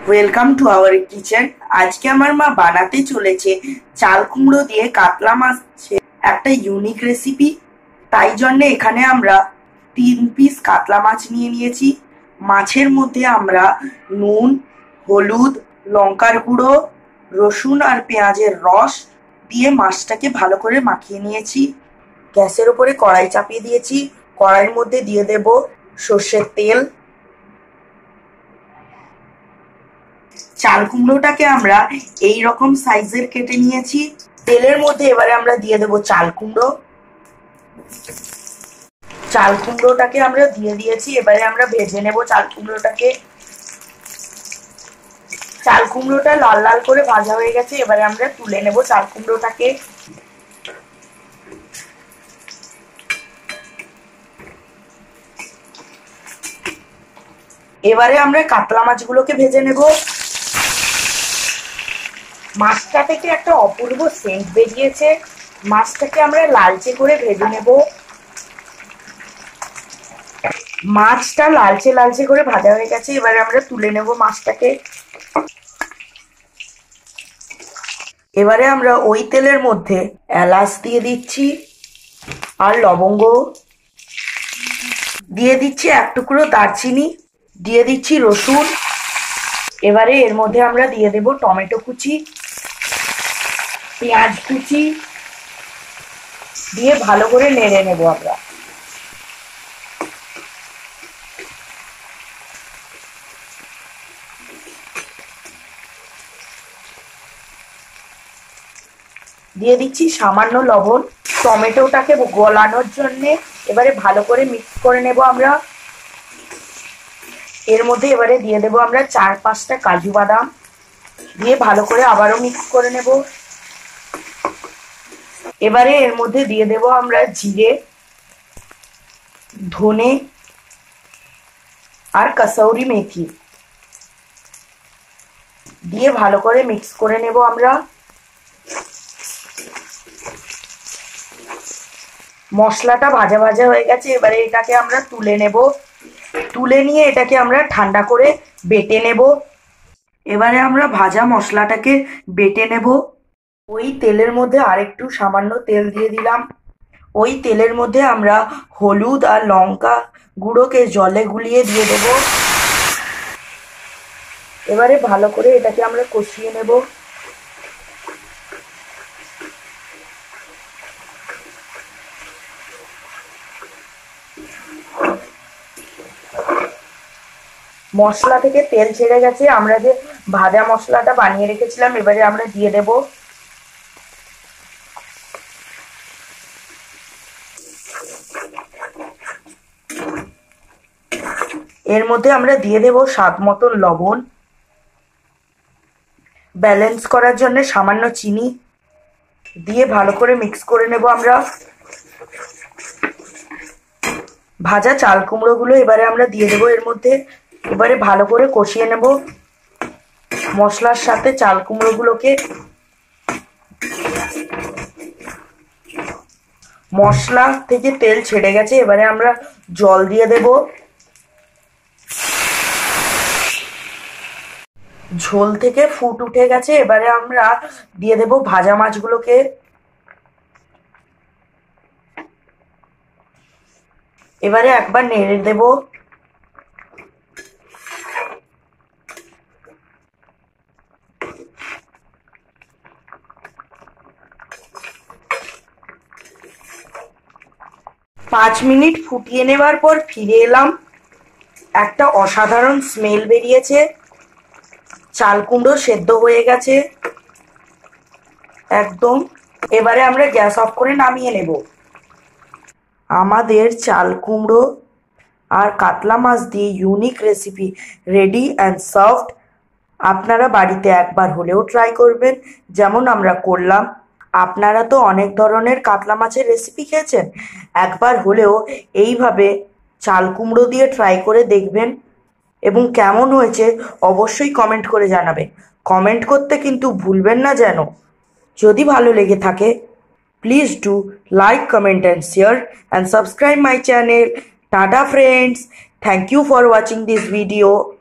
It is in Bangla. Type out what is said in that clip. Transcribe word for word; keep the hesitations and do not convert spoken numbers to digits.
Welcome to our kitchen. আজকে আমার মা বানাতে চলেছে চাল কুমড়ো দিয়ে কাতলা মাছের একটা ইউনিক রেসিপি। তাই জন্য এখানে আমরা তিন পিস কাতলা মাছ নিয়ে নিয়েছি। মাছের মধ্যে আমরা নুন, হলুদ, লঙ্কার গুঁড়ো, রসুন আর পেঁয়াজের রস দিয়ে মাছটাকে ভালো করে মাখিয়ে নিয়েছি। গ্যাসের উপরে কড়াই চাপিয়ে দিয়েছি। কড়াইয়ের মধ্যে দিয়ে দেব সর্ষের তেল। চাল কুমড়োটাকে আমরা এই রকম সাইজের কেটে নিয়েছি। তেলের মধ্যে এবারে আমরা দিয়ে দেব চাল কুমড়ো। চাল কুমড়োটাকে আমরা দিয়ে দিয়েছি। এবারে আমরা ভেজে নেব চাল কুমড়োটাকে। চাল কুমড়োটা লাল লাল করে ভাজা হয়ে গেছে। এবারে আমরা তুলে নেব চাল কুমড়োটাকে। এবারে আমরা কাতলা মাছগুলোকে ভেজে নেব। মাছটা থেকে একটা অপূর্ব সেন্ট বেরিয়েছে। মাছটাকে আমরা লালচে করে ভেজে নেব। মাছটা লালচে লালচে করে ভাজা হয়ে গেছে। এবারে আমরা তুলে নেব মাছটাকে। এবারে আমরা ওই তেলের মধ্যে এলাচ দিয়ে দিচ্ছি আর লবঙ্গ দিয়ে দিচ্ছি, এক টুকরো দারচিনি দিয়ে দিচ্ছি, রসুন। এবারে এর মধ্যে আমরা দিয়ে দেব টমেটো কুচি, পেঁয়াজ কুচি দিয়ে ভালো করে নেড়ে নেব আমরা। দিয়ে দিচ্ছি সামান্য লবণ টমেটোটাকে গলানোর জন্য। এবারে ভালো করে মিক্স করে নেব আমরা। এর মধ্যে এবারে দিয়ে দেব আমরা চার পাঁচটা কাজু বাদাম দিয়ে ভালো করে আবারও মিক্স করে নেব। এবারে এর মধ্যে দিয়ে দেব আমরা জিরে, ধনে আর কসৌরি মেথি দিয়ে ভালো করে মিক্স করে নেব আমরা। মশলাটা ভাজা ভাজা হয়ে গেছে। এবারে এটাকে আমরা তুলে নেব। তুলে নিয়ে এটাকে আমরা ঠান্ডা করে বেটে নেব। এবারে আমরা ভাজা মশলাটাকে বেটে নেব। ওই তেলের মধ্যে আরেকটু সামান্য তেল দিয়ে দিলাম। ওই তেলের মধ্যে আমরা হলুদ আর লঙ্কা গুঁড়োকে জলে গুলিয়ে দিয়ে দেব। এবারে ভালো করে এটাকে আমরা কষিয়ে নেব। মশলা থেকে তেল ছেড়ে গেছে। আমরা যে ভাজা মশলাটা বানিয়ে রেখেছিলাম এবারে আমরা দিয়ে দেব। এর মধ্যে আমরা দিয়ে দেব স্বাদ মতন লবণ, ব্যালেন্স করার জন্য সামান্য চিনি দিয়ে ভালো করে মিক্স করে নেব আমরা। ভাজা চাল কুমড়োগুলো এবারে আমরা দিয়ে দেবো এর মধ্যে। এবারে ভালো করে কষিয়ে নেব মশলার সাথে চাল কুমড়োগুলোকে। মশলা থেকে তেল ছেড়ে গেছে। এবারে আমরা জল দিয়ে দেব। ঝোল থেকে ফুট উঠে গেছে। এবারে আমরা দিয়ে দেব ভাজা মাছগুলোকে। এবারে একবার নেড়ে দেব। পাঁচ মিনিট ফুটিয়ে নেবার পর ফিরে এলাম। একটা অসাধারণ স্মেল বেরিয়েছে। চাল কুমড়ো সেদ্ধ হয়ে গেছে একদম। এবারে আমরা গ্যাস অফ করে নামিয়ে নেব। আমাদের চাল কুমড়ো আর কাতলা মাছ দিয়ে unique recipe ready and served. আপনারা বাড়িতে একবার হলেও ট্রাই করবেন যেমন আমরা করলাম। আপনারা তো অনেক ধরনের কাতলা মাছের রেসিপি খেয়েছেন, একবার হলেও এইভাবে চাল কুমড়ো দিয়ে ট্রাই করে দেখবেন এবং কেমন হয়েছে অবশ্যই কমেন্ট করে জানাবেন। কমেন্ট করতে কিন্তু ভুলবেন না যেন। যদি ভালো লেগে থাকে please do like, comment and share and subscribe my channel. Tata friends, thank you for watching this video.